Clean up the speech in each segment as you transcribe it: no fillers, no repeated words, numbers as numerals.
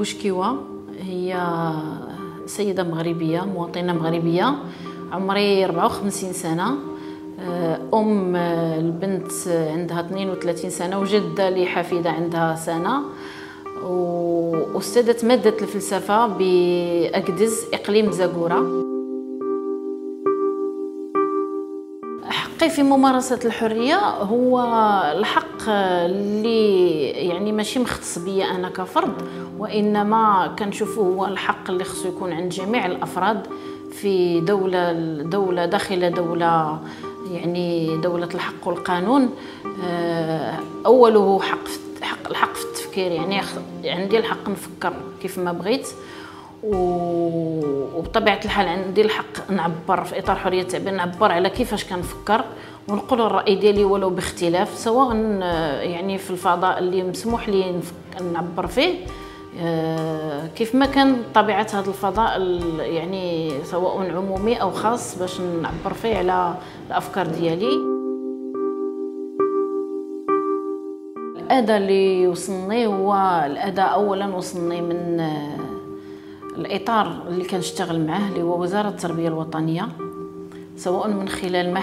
بوشكيوة هي سيدة مغربية مواطنة مغربية، عمري 54 سنة، أم البنت عندها 32 سنة وجدة لحفيدة عندها سنة، وأستاذة مادة الفلسفة بأكدز إقليم زاكورة. حقي في ممارسة الحرية هو الحق اللي يعني ماشي مختص بيا أنا كفرد، وإنما كنشوفه هو الحق اللي خصو يكون عند جميع الأفراد في دولة داخل دولة، يعني دولة الحق والقانون. أوله الحق في التفكير، يعني عندي الحق نفكر كيف ما بغيت، وبطبيعة الحال عندي الحق نعبر في إطار حرية التعبير، نعبر على كيفاش كنفكر ونقول الرأي ديالي ولو باختلاف، سواء يعني في الفضاء اللي مسموح لي نعبر فيه، كيف ما كان طبيعة هذا الفضاء يعني سواء عمومي أو خاص باش نعبر فيه على الأفكار ديالي. الأداء اللي وصلني هو الأداء أولا وصلني من الإطار اللي كنشتغل معاه اللي هو وزارة التربية الوطنية، سواء من خلال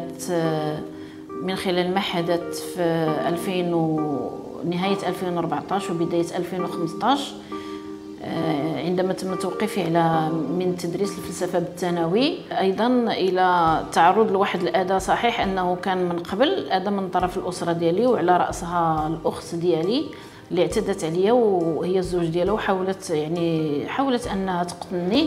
ما حدث في نهاية 2014 وبداية 2015 عندما تم توقيفي من تدريس الفلسفة بالثانوي، أيضا إلى تعرض لواحد الأداء صحيح أنه كان من قبل أداء من طرف الأسرة ديالي وعلى رأسها الأخت ديالي اللي اعتدت عليا وهي الزوج ديالها، حاولت أنها تقتلني.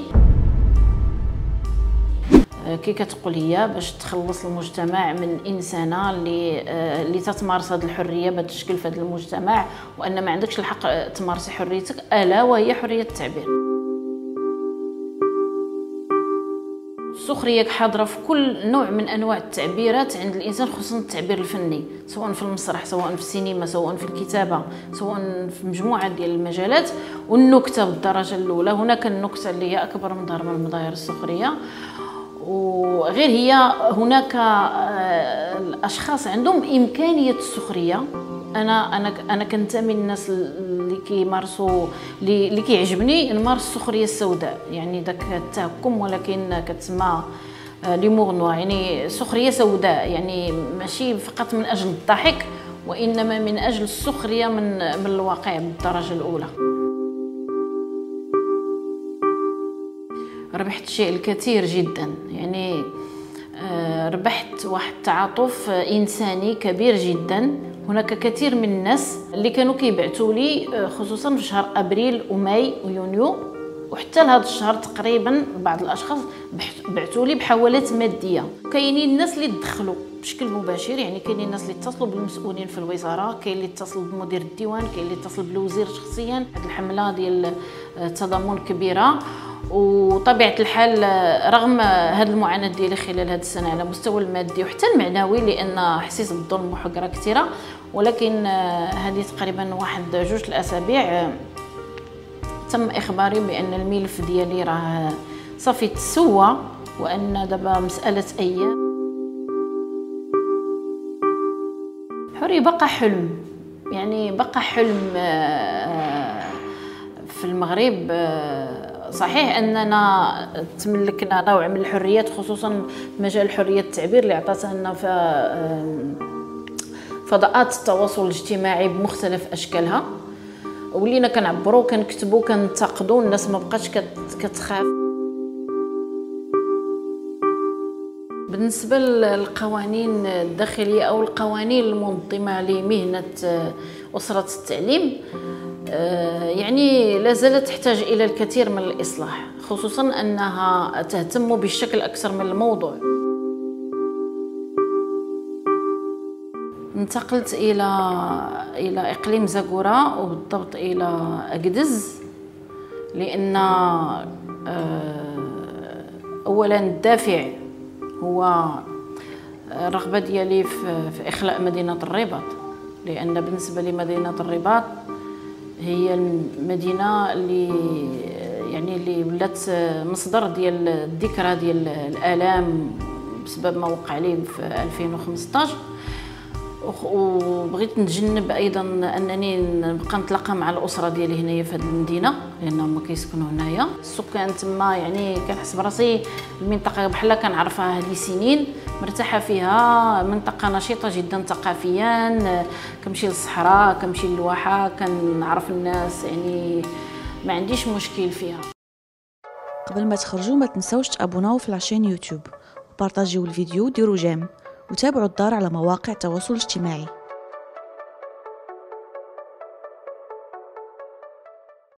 كي كتقول هي باش تخلص المجتمع من انسانه اللي تتمارس هذه الحريه باش تشكل في هذا المجتمع، وان ما عندكش الحق تمارسي حريتك، الا وهي حريه التعبير. السخريه حاضره في كل نوع من انواع التعبيرات عند الانسان، خصوصا التعبير الفني، سواء في المسرح، سواء في السينما، سواء في الكتابه، سواء في مجموعه ديال المجالات. والنكته بالدرجه الاولى، هناك النكته اللي هي اكبر مظهر من مظاهر السخريه، وغير هي هناك الاشخاص عندهم امكانيه السخريه. انا كنتمي للناس اللي كيمارسوا اللي كيعجبني نمارس السخريه السوداء، يعني داك التهكم ولكن كتسمى ليمور نوار، يعني سخريه سوداء، يعني ماشي فقط من اجل الضحك وانما من اجل السخريه من الواقع بالدرجه الاولى. ربحت شيء الكثير جدا، يعني ربحت واحد التعاطف انساني كبير جدا. هناك كثير من الناس اللي كانوا كيبعثوا لي، خصوصا في شهر ابريل وماي ويونيو وحتى لهذا الشهر تقريبا، بعض الاشخاص بعثوا لي بحوالات ماديه. كاينين الناس اللي تدخلوا بشكل مباشر، يعني كاينين الناس اللي اتصلوا بالمسؤولين في الوزاره، كاين اللي اتصل بمدير الديوان، كاين اللي اتصل بالوزير شخصيا. هذه الحمله ديال التضامن كبيره، وطبيعه الحال رغم هذه المعاناه ديالي خلال هذه السنه على مستوى المادي وحتى المعنوي، لان حسيت بالظلم وحقره كثيره، ولكن هذه تقريبا واحد 2 الاسابيع تم اخباري بان الملف ديالي راه صافي تسوى، وان دابا مساله ايام. حرية بقى حلم، يعني بقى حلم في المغرب. صحيح اننا تملكنا نوع من الحريات، خصوصا مجال حريه التعبير اللي عطاتها لنا في فضاءات التواصل الاجتماعي بمختلف اشكالها، ولينا كنعبروا كنكتبوا كنتقدوا، الناس ما بقاتش كتخاف. بالنسبه للقوانين الداخليه او القوانين المنظمه لمهنه اسره التعليم، يعني لا زالت تحتاج الى الكثير من الاصلاح، خصوصا انها تهتم بالشكل اكثر من الموضوع. انتقلت الى اقليم زاكورة، وبالضبط الى اكدز، لان اولا الدافع هو الرغبه ديالي في اخلاء مدينه الرباط، لان بالنسبه لمدينه الرباط هي المدينه اللي ولات مصدر ديال الذكرى ديال الالام بسبب ما وقع لي في 2015. وبغيت نتجنب ايضا انني نبقى نتلاقى مع الاسره ديالي هنايا في هذه المدينه لانهم كيسكنوا هنايا. السكان تما يعني كنحس براسي المنطقه بحال كنعرفها هذه سنين، مرتاحه فيها، منطقه نشيطه جدا ثقافيا، كنمشي للصحراء كنمشي للواحه كنعرف الناس، يعني ما عنديش مشكل فيها. قبل ما تخرجوا ما تنسوش تابوناو في لاشين يوتيوب وبارطاجيو الفيديو وديروا جيم وتابعوا الدار على مواقع التواصل الاجتماعي.